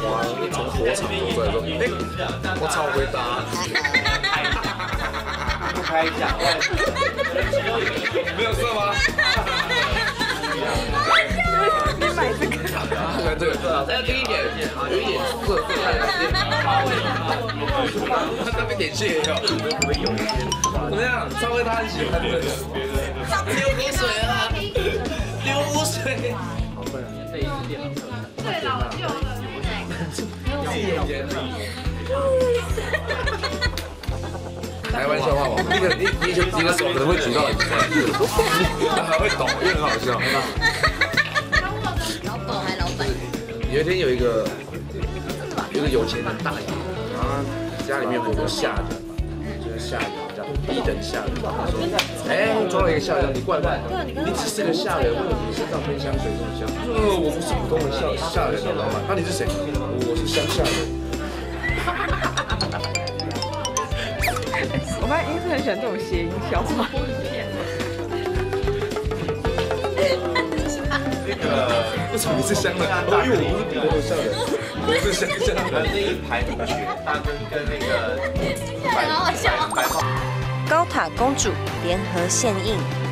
花，从火场走出来说，我超会搭。 不开讲， 没有色吗？ 你买这个？ 喜欢这个，要低一点，有一点色，那边点蟹哟。怎么样？超会他很喜欢这个。流口水啊！流口水。好笨啊！这一次电脑课。对老旧了。开玩笑话嘛，你的手可能会举到很快，还会抖，也很好笑。 老抖还老板。 有一天有一个有钱人大爷，然后家里面有个下人，就是下人叫一等下人。他说：“哎，装了一个下人，你怪怪的，你只是个下人，为什么你身上喷香水这么香？”他说：“我不是普通的下人，老板。那你是谁？我是乡下人。” 我发现英是很喜欢这种谐音笑话。 为什么你是香的？因为我不是普通的下人，我是乡下人。 那一排同学，大哥跟那个好好笑。 高塔公主联合献映。